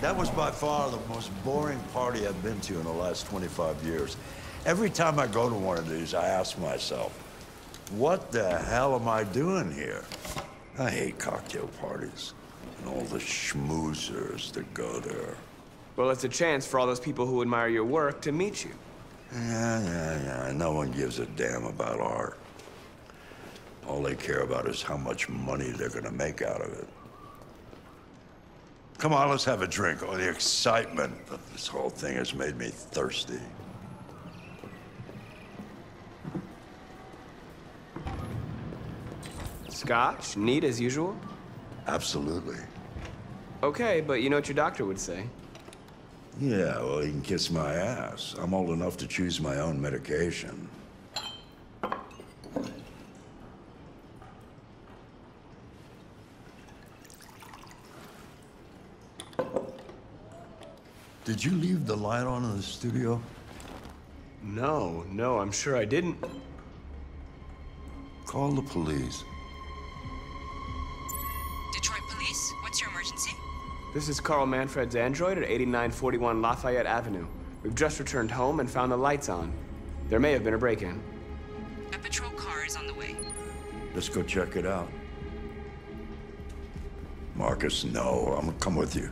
That was by far the most boring party I've been to in the last 25 years. Every time I go to one of these, I ask myself, what the hell am I doing here? I hate cocktail parties and all the schmoozers that go there. Well, it's a chance for all those people who admire your work to meet you. Yeah. No one gives a damn about art. All they care about is how much money they're gonna make out of it. Come on, let's have a drink. Oh, the excitement of this whole thing has made me thirsty. Scotch? Neat as usual? Absolutely. Okay, but you know what your doctor would say. Yeah, well, he can kiss my ass. I'm old enough to choose my own medication. Did you leave the light on in the studio? No, I'm sure I didn't. Call the police. Detroit Police, what's your emergency? This is Carl Manfred's android at 8941 Lafayette Avenue. We've just returned home and found the lights on. There may have been a break-in. A patrol car is on the way. Let's go check it out. Marcus, no, I'm gonna come with you.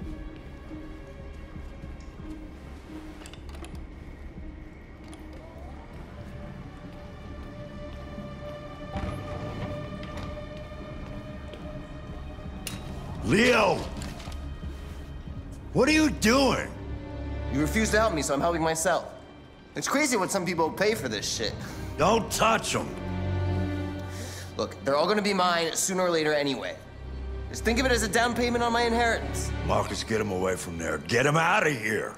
Leo! What are you doing? You refuse to help me, so I'm helping myself. It's crazy what some people pay for this shit. Don't touch him. Look, they're all gonna be mine sooner or later anyway. Just think of it as a down payment on my inheritance. Marcus, get him away from there. Get him out of here.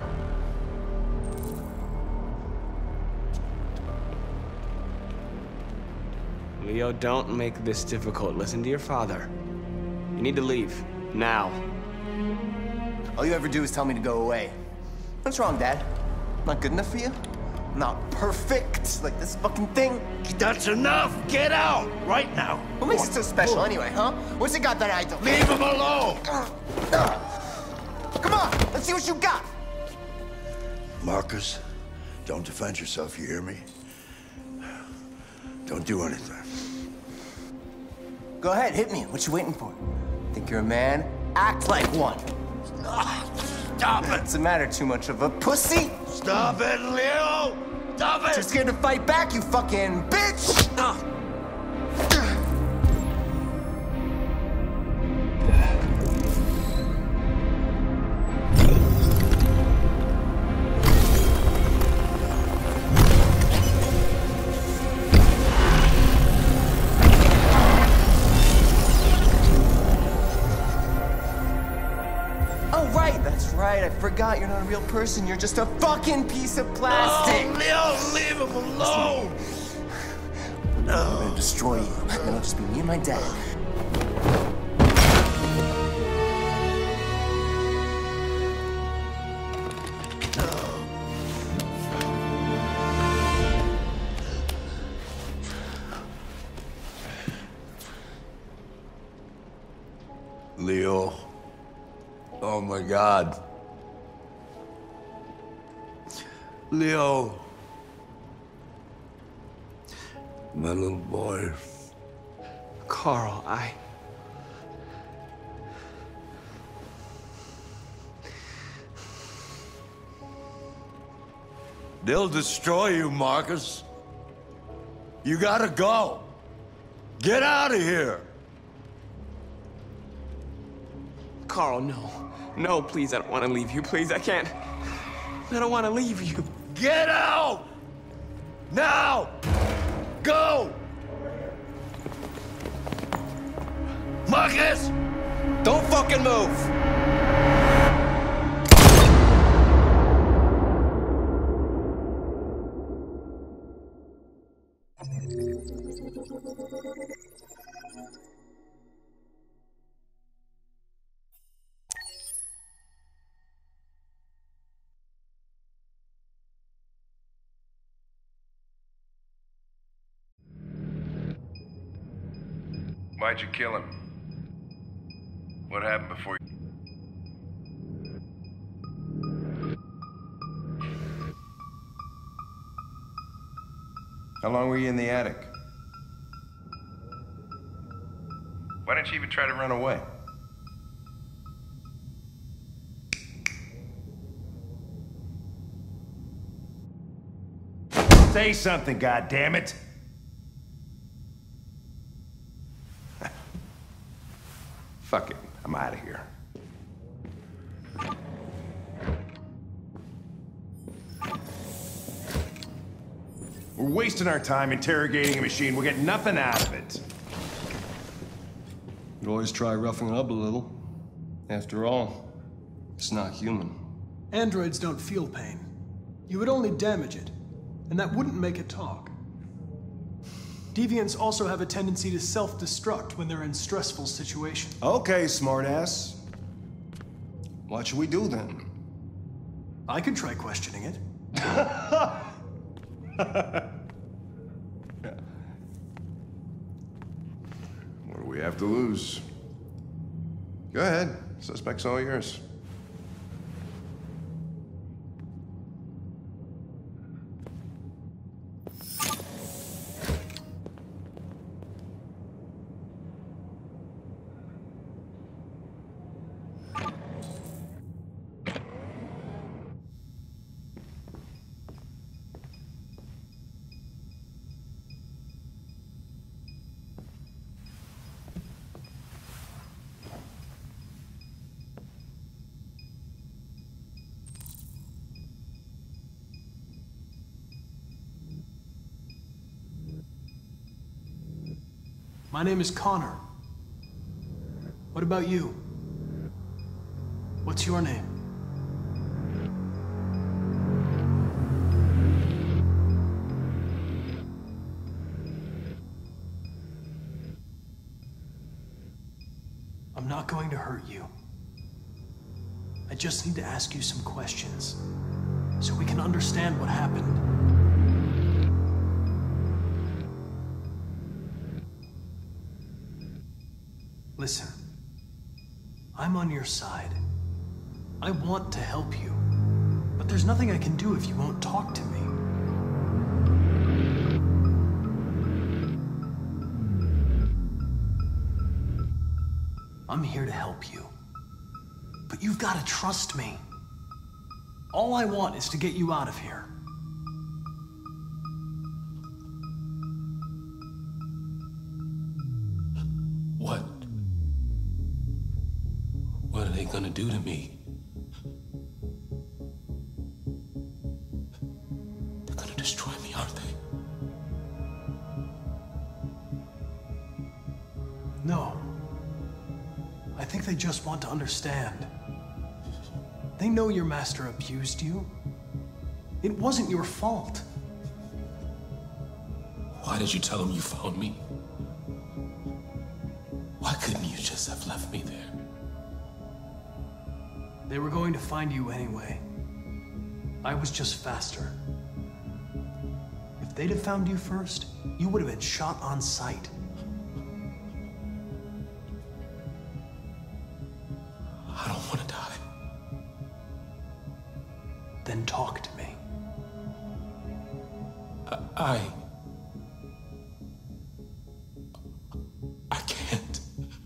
Leo, don't make this difficult. Listen to your father. You need to leave. Now. All you ever do is tell me to go away. What's wrong, Dad? Not good enough for you? Not perfect, like this fucking thing? That's enough! Get out! Right now! What makes it so special anyway, huh? What's it got that I don't? Leave him alone! Come on, let's see what you got! Marcus, don't defend yourself, you hear me? Don't do anything. Go ahead, hit me. What you waiting for? Think you're a man? Act like one. Stop it! What's the matter? Too much of a pussy? Stop it, Leo! Stop it! You're scared to fight back, you fucking bitch! I forgot you're not a real person. You're just a fucking piece of plastic. Oh, Leo, leave him alone. I'm gonna destroy you. Then it'll just be me and my dad. Leo. Oh my God. Leo. My little boy. Carl, They'll destroy you, Marcus. You gotta go. Get out of here. Carl, no. No, please, I don't want to leave you. Please, I can't. I don't want to leave you. Get out! Now! Go! Marcus! Don't fucking move! Why'd you kill him? What happened before you... How long were you in the attic? Why didn't you even try to run away? Say something, goddammit! Fuck it, I'm out of here. We're wasting our time interrogating a machine. We'll get nothing out of it. You always try roughing it up a little. After all, it's not human. Androids don't feel pain. You would only damage it, and that wouldn't make it talk. Deviants also have a tendency to self-destruct when they're in stressful situations. Okay, smartass. What should we do then? I could try questioning it. What do we have to lose? Go ahead. Suspect's all yours. My name is Connor. What about you? What's your name? I'm not going to hurt you. I just need to ask you some questions so we can understand what happened. Listen, I'm on your side. I want to help you, but there's nothing I can do if you won't talk to me. I'm here to help you, but you've got to trust me. All I want is to get you out of here. What are they gonna do to me? They're gonna destroy me, aren't they? No. I think they just want to understand. They know your master abused you. It wasn't your fault. Why did you tell them you found me? Why couldn't you just have left me there? They were going to find you anyway. I was just faster. If they'd have found you first, you would have been shot on sight. I don't want to die. Then talk to me. I can't.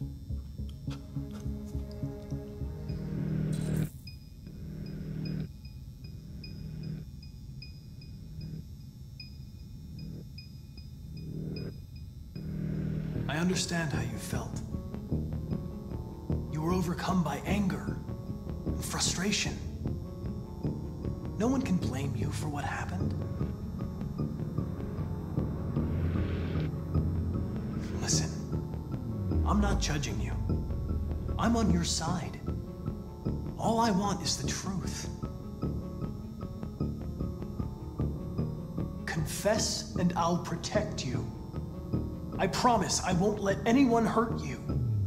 I understand how you felt. You were overcome by anger and frustration. No one can blame you for what happened. Listen, I'm not judging you. I'm on your side. All I want is the truth. Confess and I'll protect you. I promise I won't let anyone hurt you.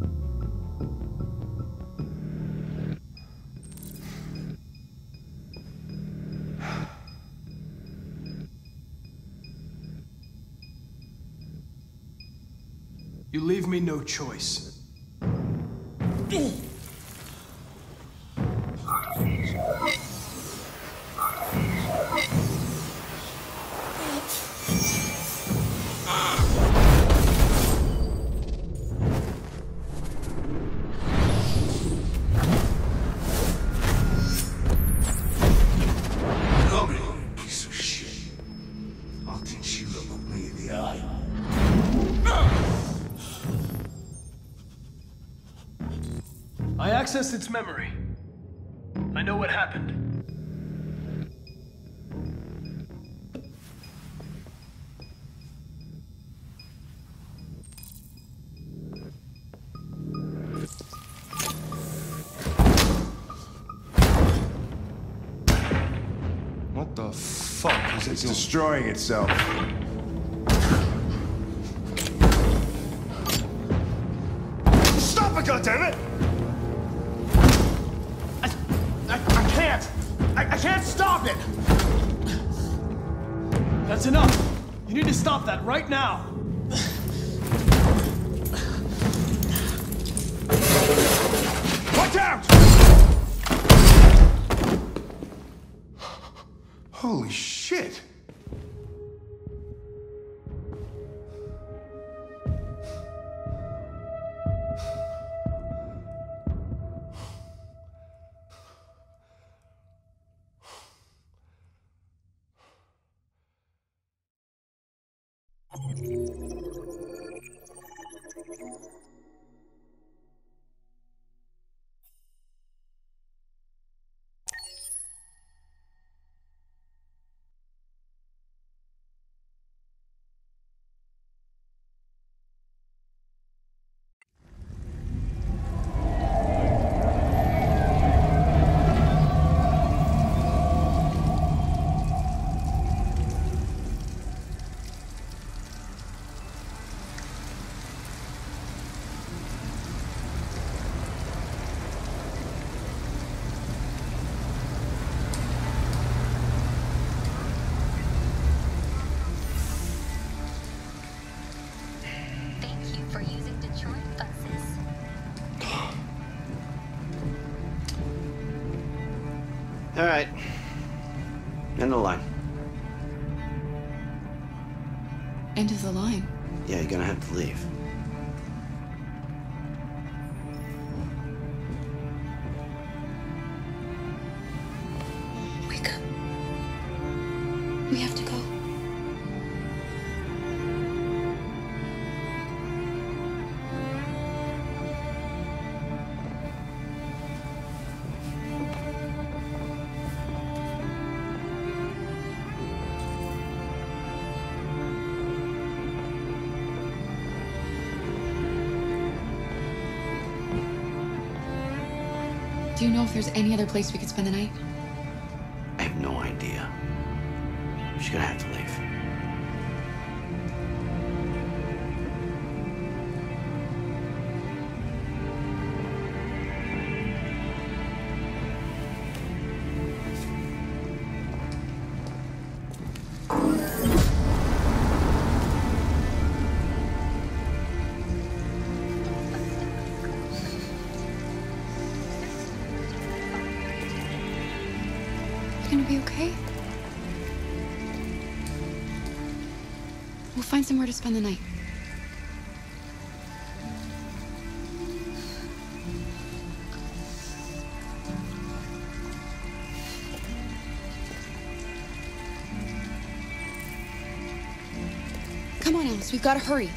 You leave me no choice. I accessed its memory. I know what happened. What the fuck is it It's doing? destroying itself. Stop it, goddammit! I can't! I can't stop it! That's enough. You need to stop that right now. Watch out! Holy shit! Thank you for using Detroit buses. All right. End the line. End of the line. Yeah, you're gonna have to leave. Wake up. We have to go. Do you know if there's any other place we could spend the night? I have no idea. She's gonna have to leave. Gonna be okay? We'll find somewhere to spend the night. Come on, Alice, we've got to hurry.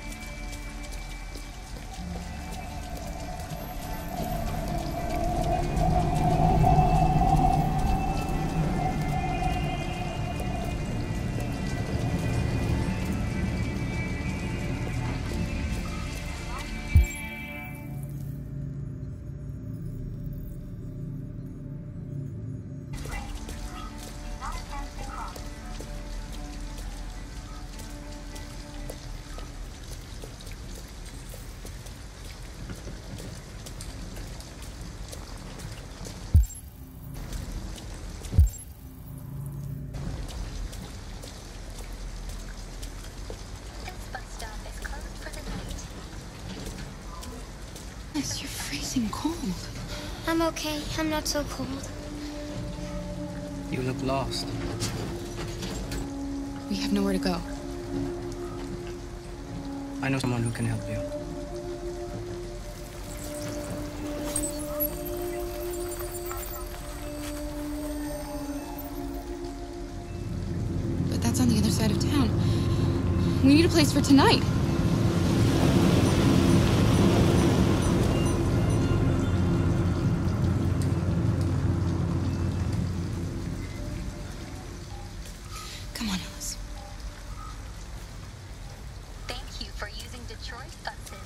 Alice, you're freezing cold. I'm okay. I'm not so cold. You look lost. We have nowhere to go. I know someone who can help you. But that's on the other side of town. We need a place for tonight. Detroit buses.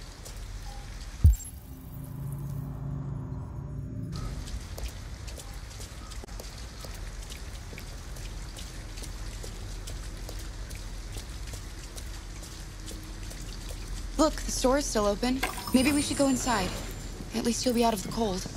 Look, the store is still open. Maybe we should go inside. At least you'll be out of the cold.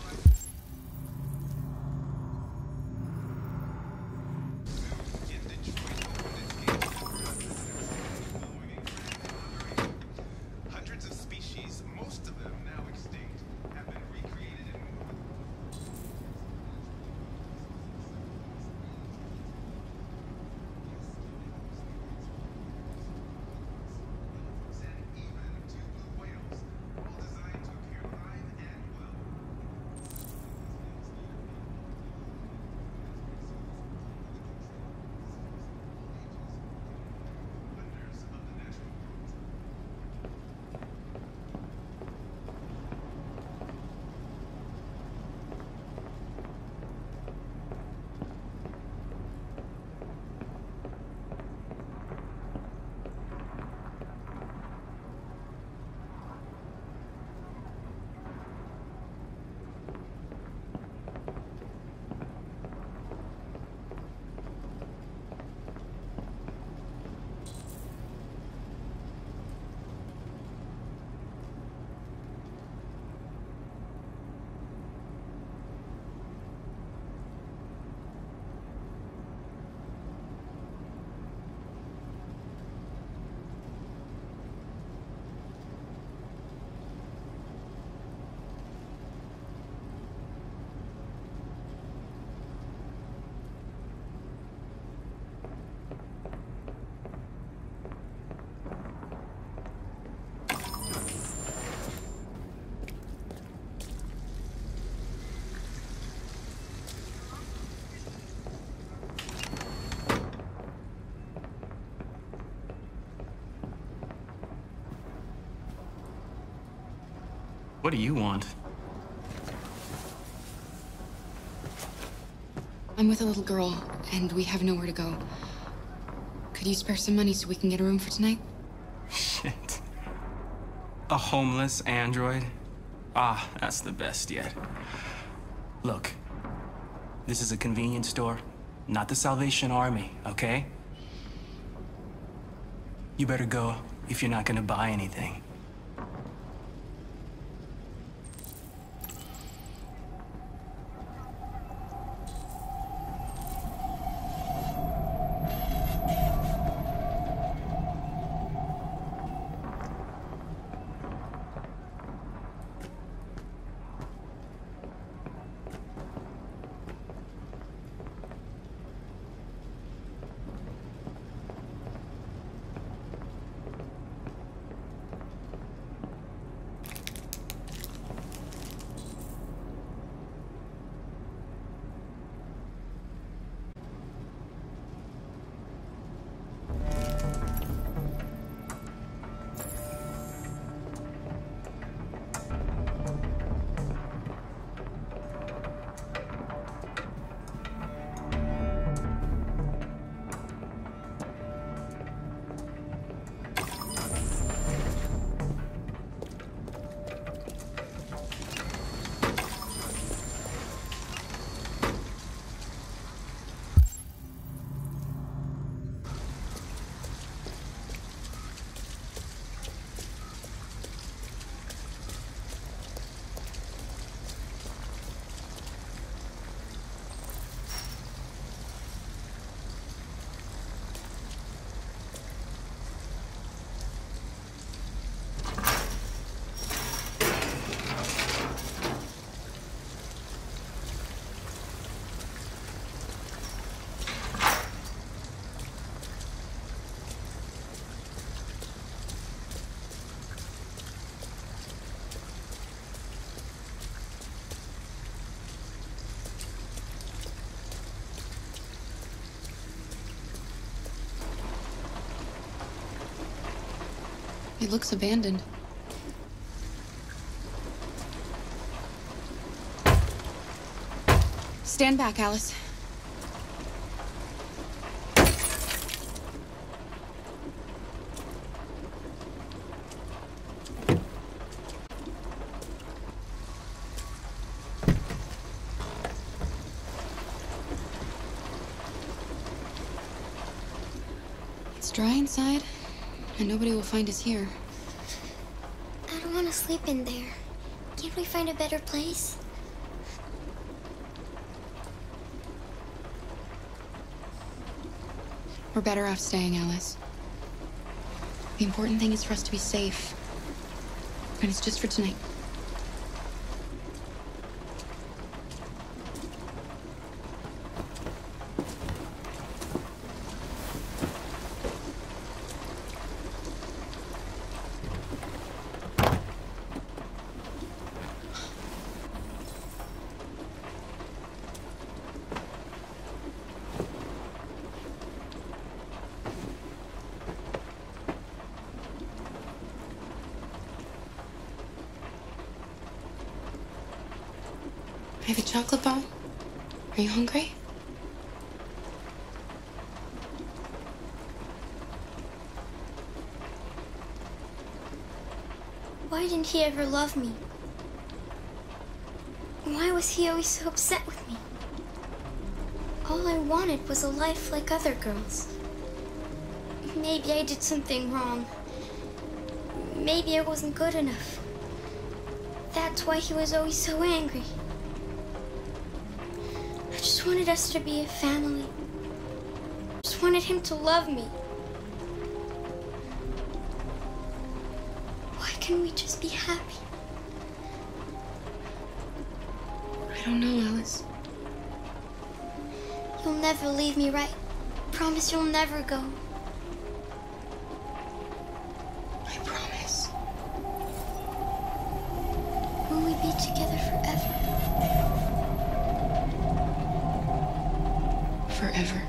What do you want? I'm with a little girl, and we have nowhere to go. Could you spare some money so we can get a room for tonight? Shit. A homeless android? Ah, that's the best yet. Look, this is a convenience store, not the Salvation Army, okay? You better go if you're not gonna buy anything. It looks abandoned. Stand back, Alice. dry inside, and nobody will find us here. I don't want to sleep in there. Can't we find a better place? We're better off staying, Alice. The important thing is for us to be safe. And it's just for tonight. I have a chocolate bar. Are you hungry? Why didn't he ever love me? Why was he always so upset with me? All I wanted was a life like other girls. Maybe I did something wrong. Maybe I wasn't good enough. That's why he was always so angry. I just wanted us to be a family. I just wanted him to love me. Why can't we just be happy? I don't know, Alice. You'll never leave me, right? Promise you'll never go. I promise. Will we be together forever? Forever.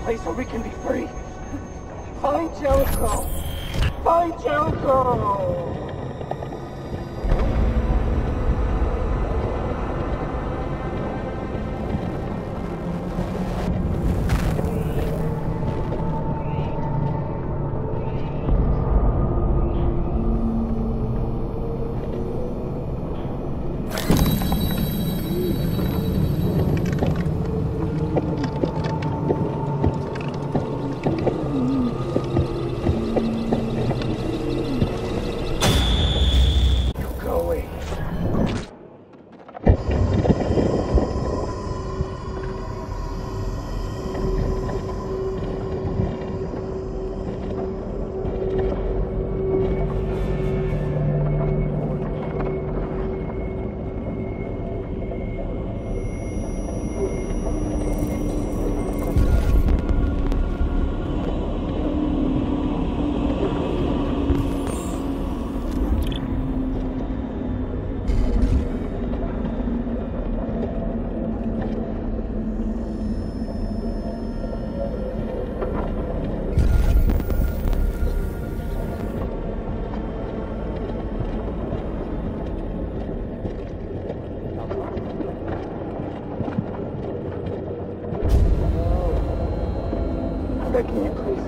place where we can be free. Find Jericho! Find Jericho! Can you please?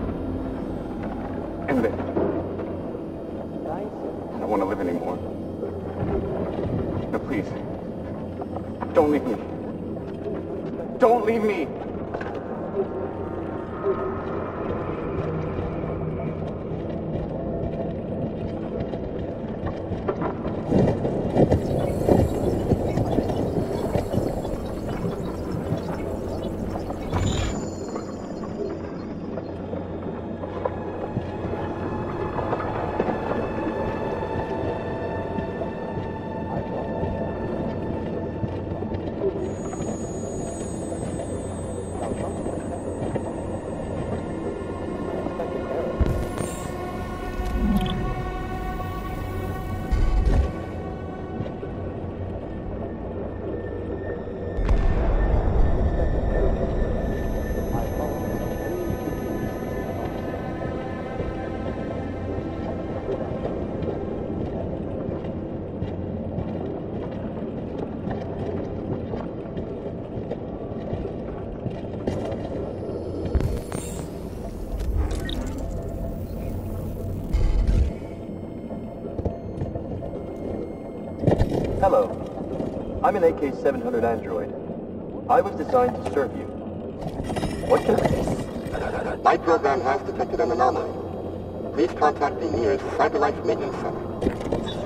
End it. I don't want to live anymore. No, please. Don't leave me. Don't leave me! Hello. I'm an AK-700 android. I was designed to serve you. What can I... My program has detected an anomaly. Please contact the nearest Cyberlife Maintenance Center.